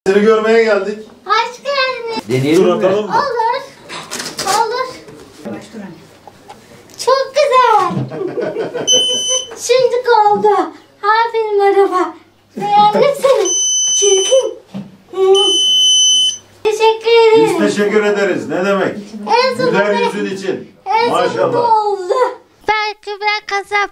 Seni görmeye geldik. Hoş geldin. Deneyelim mi? Atalım mı? Olur. Olur. Çok güzel. Şimdi oldu. Aferin araba. Beğendin seni. Çirkin. Teşekkür ederim. Biz teşekkür ederiz. Ne demek? En sonunda, Güler yüzün için. en sonunda Maşallah. oldu. Ben Kübra Kasap.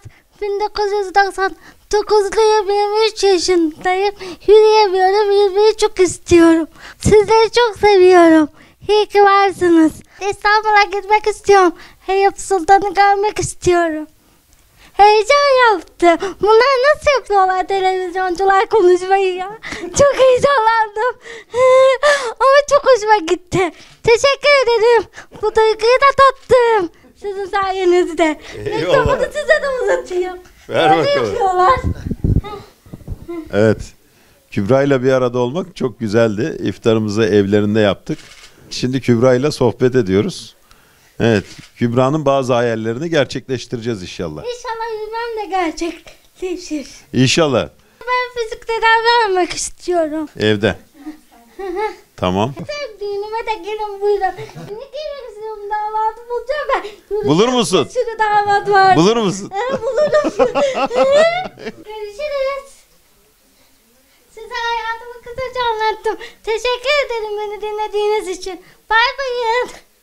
1999'luyum, 23 yaşındayım. Yürüyemiyorum, yürümeyi çok istiyorum. Sizleri çok seviyorum. İyi ki varsınız. İstanbul'a gitmek istiyorum. Eyüp Sultan'ı görmek istiyorum. Heyecan yaptı. Bunlar nasıl yapıyorlar televizyoncular konuşmayı ya? Çok heyecanlandım. Ama çok hoşuma gitti. Teşekkür ederim. Bu duyguyu da tattım. Sizin sayenizde. Mikrofonu size de uzatayım. Ver Öyle bakalım. yapıyorlar. Evet. Kübra ile bir arada olmak çok güzeldi. İftarımızı evlerinde yaptık. Şimdi Kübra ile sohbet ediyoruz. Evet. Kübra'nın bazı hayallerini gerçekleştireceğiz inşallah. İnşallah yürümem de gerçekleşir. İnşallah. Ben fizik tedavi almak istiyorum. Evde. Tamam. Düğünüme de gelin buyurun. Ne gelmek istiyorum, damadı bulacağım ben. Bulur musun? Bir sürü damat var. Bulur musun? Bulurum. Görüşürüz. Size hayatımı kısaca anlattım. Teşekkür ederim beni dinlediğiniz için. Bay bayın.